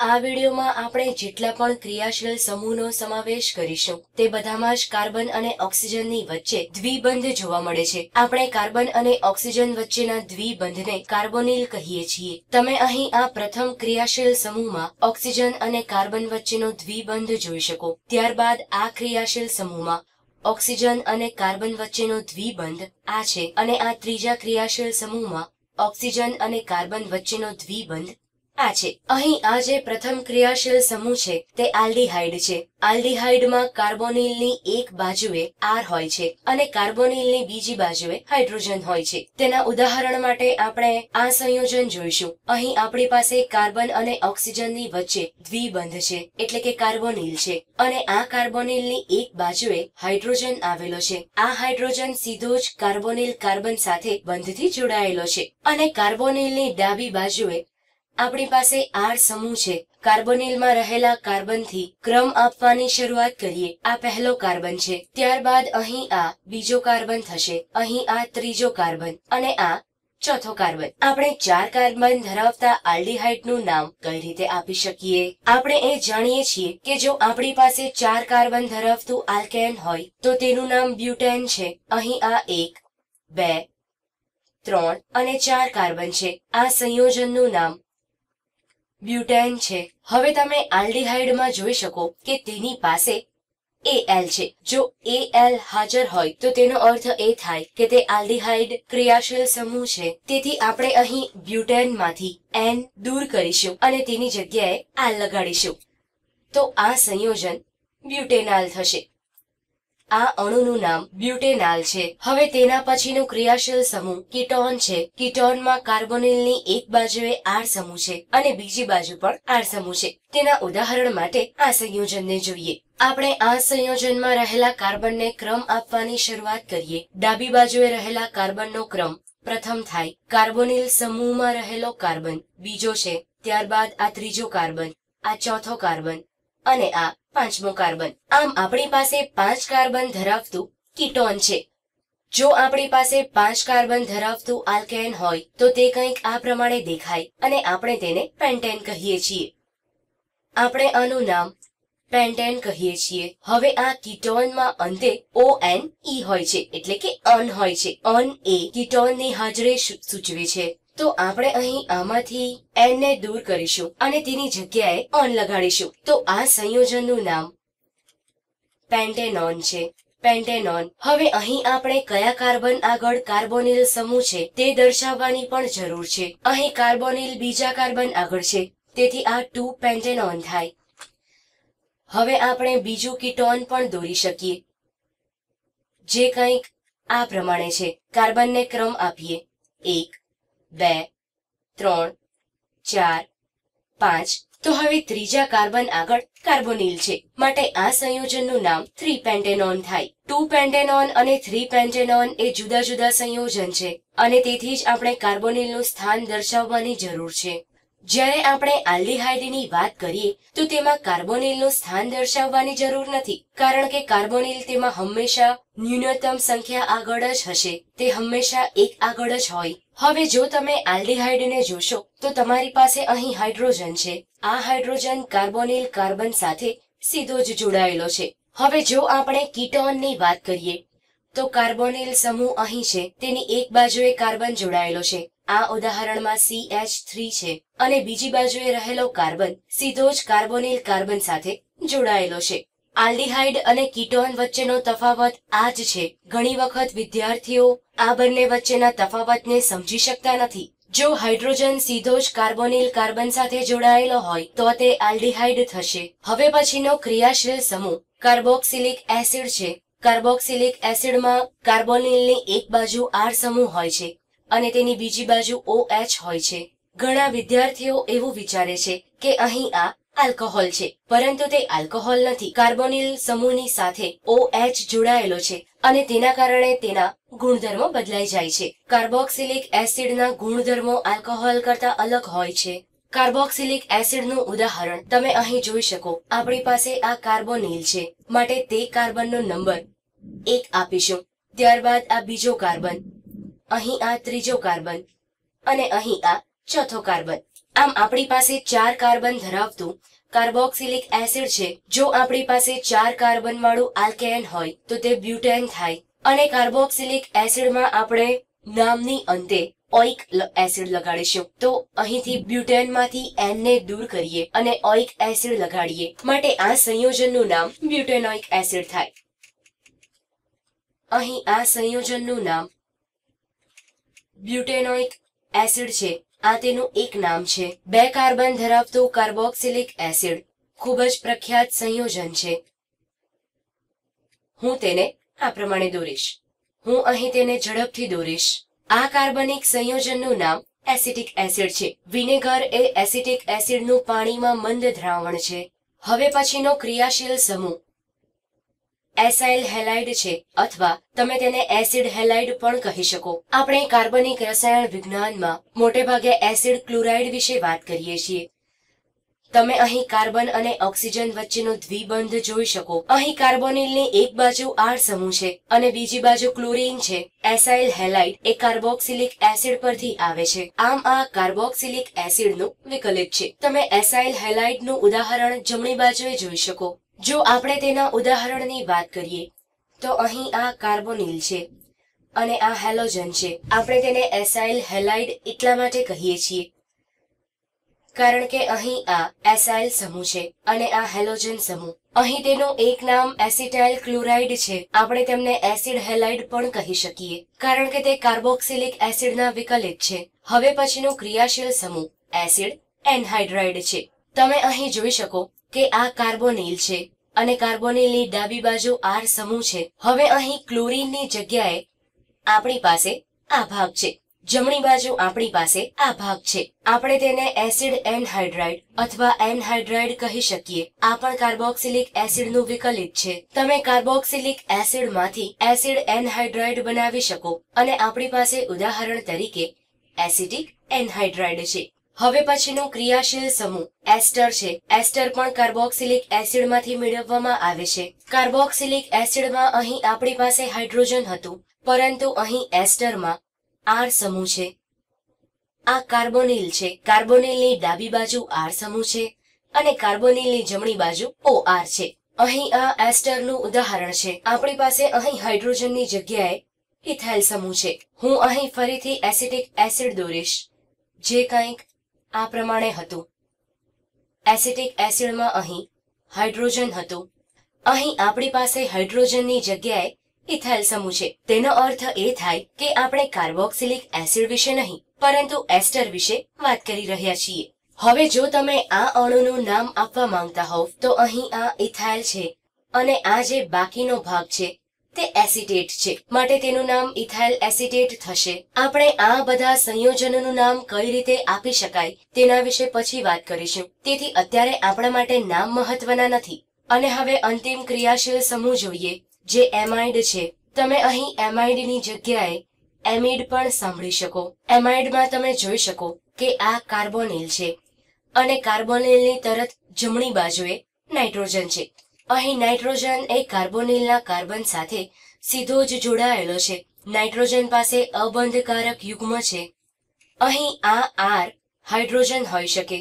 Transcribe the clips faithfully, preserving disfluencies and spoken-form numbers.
આ વિડીયોમાં આપણે જેટલા પણ ક્રિયાશીલ સમૂહનો સમાવેશ કરીશું તે બધામાં જ કાર્બન અને ઓક્સિજનની વચ્ચે દ્વિબંધ જોવા મળે છે। આપણે કાર્બન અને ઓક્સિજન વચ્ચેના દ્વિબંધને કાર્બોનિલ કહીએ છીએ। તમે અહીં આ પ્રથમ ક્રિયાશીલ સમૂહમાં ઓક્સિજન અને કાર્બન વચ્ચેનો દ્વિબંધ જોઈ શકો। ત્યારબાદ આ ક્રિયાશીલ સમૂહમાં ઓક્સિજન અને કાર્બન વચ્ચેનો દ્વિબંધ આ છે અને આ ત્રીજા ક્રિયાશીલ સમૂહમાં ઓક્સિજન અને કાર્બન વચ્ચેનો દ્વિબંધ આ છે। અહીં આ જે પ્રથમ ક્રિયાશીલ સમૂહ છે તે આલ્ડીહાઇડ છે। આલ્ડીહાઇડમાં કાર્બોનિલની એક બાજુએ આર હોય છે અને કાર્બોનિલની બીજી બાજુએ હાઇડ્રોજન હોય છે। તેના ઉદાહરણ માટે આપણે આ સંયોજન જોઈશું। અહીં આપણી પાસે કાર્બન અને ઓક્સિજનની વચ્ચે દ્વિબંધ છે એટલે કે કાર્બોનિલ છે અને આ કાર્બોનિલની એક બાજુએ હાઇડ્રોજન આવેલો છે। આ હાઇડ્રોજન સીધો જ કાર્બોનિલ કાર્બન સાથે બંધથી જોડાયેલો છે અને કાર્બોનિલની ડાબી બાજુએ આપણી પાસે આર સમૂહ છે। કાર્બોનિલમાં રહેલા કાર્બનથી ક્રમ આપવાની શરૂઆત કરીએ। આ પહેલો કાર્બન છે, ત્યારબાદ અહીં આ બીજો કાર્બન થશે, અહીં આ ત્રીજો કાર્બન અને આ ચોથો કાર્બન। આપણે ચાર કાર્બન ધરાવતા આલ્ડીહાઇડનું નામ કઈ રીતે આપી શકીએ? આપણે એ જાણીએ છીએ કે જો આપણી પાસે ચાર કાર્બન ધરાવતું આલ્કેન હોય તો તેનું નામ બ્યુટેન છે। અહીં આ એક, બે, ત્રણ અને ચાર કાર્બન છે। આ સંયોજનનું નામ બ્યુટેન છે। હવે તમે આલ્ડીહાઇડમાં જોઈ શકો કે તેની પાસે એલ છે। જો એલ હાજર હોય તો તેનો અર્થ એ થાય કે તે આલ્ડીહાઇડ ક્રિયાશીલ સમૂહ છે। તેથી આપણે અહીં બ્યુટેનમાંથી એન દૂર કરીશું અને તેની જગ્યાએ આલ લગાડીશું તો આ સંયોજન બ્યુટેનાલ થશે। આ અણુનું નામ બ્યુટેનાલ છે। હવે તેના પછીનું ક્રિયાશીલ સમૂહ કીટોન છે। કીટોનમાં કાર્બોનિલની એક બાજુએ આર સમૂહ છે અને બીજી બાજુ પણ આર સમૂહ છે। તેના ઉદાહરણ માટે આ સંયોજનને જોઈએ। આપણે આ સંયોજનમાં રહેલા કાર્બનને ક્રમ આપવાની શરૂઆત કરીએ। ડાબી બાજુએ રહેલા કાર્બનનો ક્રમ પ્રથમ થાય, કાર્બોનિલ સમૂહમાં રહેલો કાર્બન બીજો છે, ત્યારબાદ આ ત્રીજો કાર્બન, આ ચોથો કાર્બન અને આ પાંચમો કાર્બન। આમ આપણી પાસે પાંચ કાર્બન ધરાવતું કીટોન છે। જો આપણી પાસે પાંચ કાર્બન ધરાવતું આલ્કેન હોય તો તે કંઈક આ પ્રમાણે દેખાય અને આપણે તેને પેન્ટેન કહીએ છીએ। આપણે આનું નામ પેન્ટેન કહીએ છીએ। હવે આ કીટોનમાં અંતે ઓ એન ઈ હોય છે એટલે કે અન હોય છે। અન એ કીટોનની હાજરી સૂચવે છે તો આપણે અહીં આમાંથી એન ને દૂર કરીશું અને તેની જગ્યાએ ઓન લગાડીશું તો આ સંયોજનનું નામ પેન્ટેનોન છે। પેન્ટેનોન। હવે અહીં આપણે કયા કાર્બન આગળ કાર્બોનિલ સમૂહ છે તે દર્શાવવાની પણ જરૂર છે। અહીં કાર્બોનિલ બીજા કાર્બન આગળ છે તેથી આ ટુ પેન્ટેનોન થાય। હવે આપણે બીજું કીટોન પણ દોરી શકીએ જે કંઈક આ પ્રમાણે છે। કાર્બનને ક્રમ આપીએ એક, બે, ત્રણ, ચાર, પાંચ તો હવે ત્રીજા કાર્બન આગળ કાર્બોનિલ છે માટે આ સંયોજનનું નામ થ્રી પેન્ટેનોન થાય। ટુ પેન્ટેનોન અને થ્રી પેન્ટેનોન એ જુદા જુદા સંયોજન છે અને તેથી જ આપણે કાર્બોનિલનું સ્થાન દર્શાવવાની જરૂર છે। જ્યારે આપણે આલ્ડીહાઇડની વાત કરીએ તો તેમાં કાર્બોનિલનું સ્થાન દર્શાવવાની જરૂર નથી કારણ કે કાર્બોનિલ તેમાં હંમેશા ન્યૂનતમ સંખ્યા આગળ જ હશે, તે હંમેશા એક આગળ જ હોય। હવે જો તમે આલ્ડીહાઇડને જોશો તો તમારી પાસે અહીં હાઇડ્રોજન છે। આ હાઇડ્રોજન કાર્બોનિલ કાર્બન સાથે સીધો જ જોડાયેલો છે। હવે જો આપણે કીટોનની વાત કરીએ તો કાર્બોનિલ સમૂહ અહીં છે, તેની એક બાજુએ કાર્બન જોડાયેલો છે, આ ઉદાહરણમાં સી એચ થ્રી છે અને બીજી બાજુએ રહેલો કાર્બન સીધો જ કાર્બોનિલ કાર્બન સાથે જોડાયેલો છે। આલ્ડીહાઇડ અને કીટોન વચ્ચેનો તફાવત આ જ છે। ઘણી વખત વિદ્યાર્થીઓ આ બંને વચ્ચેના તફાવતને સમજી શકતા નથી। જો હાઇડ્રોજન સીધો જ કાર્બોનિલ કાર્બન સાથે જોડાયેલો હોય તો તે આલ્ડીહાઇડ થશે। હવે પછીનો ક્રિયાશીલ સમૂહ કાર્બોક્સિલિક એસિડ છે। કાર્બોક્સિલિક એસિડમાં કાર્બોનિલની એક બાજુ આર સમૂહ હોય છે અને તેની બીજી બાજુ ઓ એચ હોય છે। ઘણા વિદ્યાર્થીઓ એવું વિચારે છે કે અહીં આ આલ્કોહોલ છે પરંતુ તે આલ્કોહોલ નથી। કાર્બોનિલ સમૂહની સાથે ઓ એચ જોડાયેલો છે અને તેના કારણે તેના ગુણધર્મો બદલાઈ જાય છે। કાર્બોક્સિલિક એસિડના ગુણધર્મો આલ્કોહોલ કરતા અલગ હોય છે। કાર્બોક્સિલિક એસિડનું ઉદાહરણ તમે અહીં જોઈ શકો। આપણી પાસે આ કાર્બોનિલ છે માટે તે કાર્બનનો નંબર એક આપીશું, ત્યારબાદ આ બીજો કાર્બન, અહીં આ ત્રીજો કાર્બન અને અહીં આ ચોથો કાર્બન। આમ આપણી પાસે ચાર કાર્બન ધરાવતું કાર્બોક્સિલિક એસિડ છે. જો આપણી પાસે ચાર કાર્બન વાળું આલ્કેન હોય તો તે બ્યુટેન થાય. અને કાર્બોક્સિલિક એસિડમાં આપણે નામની અંતે ઓઇક એસિડ લગાડીશું. તો અહીંથી બ્યુટેનમાંથી એન ને દૂર કરીએ અને ઓઇક એસિડ લગાડીએ, માટે આ સંયોજનનું નામ બ્યુટેનોઇક એસિડ થાય. અહીં આ સંયોજનનું નામ બ્યુટેનોઇક એસિડ છે. આ તેનું એક નામ છે. બે કાર્બન ધરાવતું કાર્બોક્સિલિક એસિડ ખૂબ જ પ્રખ્યાત સંયોજન છે. હું તેને આ પ્રમાણે દોરીશ. હું અહીં તેને ઝડપથી દોરીશ. આ કાર્બનિક સંયોજનનું નામ એસિટિક એસિડ છે. વિનેગર એ એસિટિક એસિડનું પાણીમાં મંદ દ્રાવણ છે. હવે પછીનો ક્રિયાશીલ સમૂહ એસાઇલ હેલાઇડ છે, અથવા તમે તેને એસિડ હેલાઇડ પણ કહી શકો. આપણે કાર્બનિક રસાયણ વિજ્ઞાનમાં મોટેભાગે એસિડ ક્લોરાઇડ વિશે વાત કરીએ છીએ. તમે અહીં કાર્બન અને ઓક્સિજન વચ્ચેનો દ્વિબંધ જોઈ શકો. અહીં કાર્બોનિલની એક બાજુ આર સમૂહ છે અને બીજી બાજુ ક્લોરીન છે. એસાઇલ હેલાઇડ એ કાર્બોક્સિલિક એસિડ પરથી આવે છે. આમ આ કાર્બોક્સિલિક એસિડનું વિકલિત છે. તમે એસાઇલ હેલાઇડનું ઉદાહરણ જમણી બાજુએ જોઈ શકો. જો આપણે તેના ઉદાહરણની વાત કરીએ તો અહીં આ કાર્બોનિલ છે અને આ હેલોજન છે. આપણે તેને એસાઇલ હેલાઇડ એટલા માટે કહીએ છીએ કારણ કે અહીં આ એસાઇલ સમૂહ છે અને આ હેલોજન સમૂહ. અહીં તેનું એક નામ એસિટાઇલ ક્લોરાઇડ છે. આપણે તેમને એસિડ હેલાઇડ પણ કહી શકીએ કારણ કે તે કાર્બોક્સિલિક એસિડના વિકલિત છે. હવે પછીનો ક્રિયાશીલ સમૂહ એસિડ એનહાઇડ્રાઇડ છે. તમે અહીં જોઈ શકો કે આ કાર્બોનિલ છે અને કાર્બોનિલની ડાબી બાજુ આર સમૂહ છે. હવે અહીં ક્લોરીનની જગ્યાએ આપણી પાસે આ ભાગ છે. જમણી બાજુ આપણી પાસે આ ભાગ છે. આપણે તેને એસિડ એનહાઇડ્રાઇડ અથવા એનહાઇડ્રાઇડ કહી શકીએ. આ પણ કાર્બોક્સિલિક એસિડનું વિકલિત છે. તમે કાર્બોક્સિલિક એસિડમાંથી એસિડ એનહાઇડ્રાઇડ બનાવી શકો અને આપણી પાસે ઉદાહરણ તરીકે એસિટિક એનહાઇડ્રાઇડ છે. હવે પછીનો ક્રિયાશીલ સમૂહ એસ્ટર છે. એસ્ટર પણ કાર્બોક્સિલિક એસિડમાંથી મેળવવામાં આવે છે. કાર્બોક્સિલિક એસિડમાં અહીં આપણી પાસે હાઇડ્રોજન હતું, પરંતુ અહીં એસ્ટરમાં આર સમૂહ છે. આ કાર્બોનિલ છે. કાર્બોનિલની ડાબી બાજુ આર સમૂહ છે અને કાર્બોનિલની જમણી બાજુ ઓ આર છે. અહીં આ એસ્ટરનું ઉદાહરણ છે. આપણી પાસે અહીં હાઇડ્રોજનની જગ્યાએ ઇથાઇલ સમૂહ છે. હું અહીં ફરીથી એસિટિક એસિડ દોરીશ, જે કંઈક આ પ્રમાણે હતું. એસિટિક એસિડમાં અહીં હાઇડ્રોજન હતું. અહીં આપણી પાસે હાઇડ્રોજનની જગ્યાએ ઇથાઇલ સમૂહ છે. તેનો અર્થ એ થાય કે આપણે કાર્બોક્સિલિક એસિડ વિશે નહીં પરંતુ એસ્ટર વિશે વાત કરી રહ્યા છીએ. હવે જો તમે આ અણુનું નામ આપવા માંગતા હોવ તો અહીં આ ઇથાઇલ છે અને આ જે બાકીનો ભાગ છે તે એસિટેટ છે, માટે તેનું નામ ઇથાઇલ એસિટેટ થશે. આપણે આ બધા સંયોજનોનું નામ કઈ રીતે આપી શકાય તેના વિશે પછી વાત કરીશું. તેથી અત્યારે આપણા માટે નામ મહત્વના નથી. અને હવે અંતિમ ક્રિયાશીલ સમૂહ જોઈએ, જે એમાઇડ છે. તમે અહીં એમાઇડની જગ્યાએ એમિડ પણ સાંભળી શકો. એમાઇડમાં તમે જોઈ શકો કે આ કાર્બોનિલ છે અને કાર્બોનિલની તરત જમણી બાજુએ નાઇટ્રોજન છે. અહીં નાઇટ્રોજન એ કાર્બોનિલના કાર્બન સાથે સીધો જ જોડાયેલો છે. નાઇટ્રોજન પાસે અબંધકારક યુગ્મ છે. અહીં આ આર હાઇડ્રોજન હોઈ શકે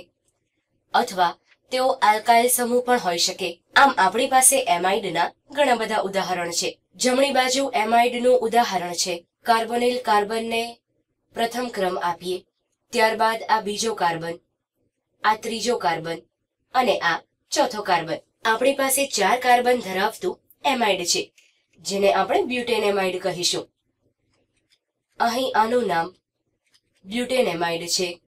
અથવા તેઓ આલ્કાઇલ સમૂહ પણ હોઈ શકે. આમ આપણી પાસે એમાઇડના ઘણા બધા ઉદાહરણ છે. જમણી બાજુ એમાઇડનું ઉદાહરણ છે. કાર્બોનિલ કાર્બનને પ્રથમ ક્રમ આપીએ, ત્યારબાદ આ બીજો કાર્બન, આ ત્રીજો કાર્બન અને આ ચોથો કાર્બન. આપણી પાસે ચાર કાર્બન ધરાવતું એમાઇડ છે, જેને આપણે બ્યુટેન એમાઇડ કહીશું. અહીં આનું નામ બ્યુટેન એમાઇડ છે.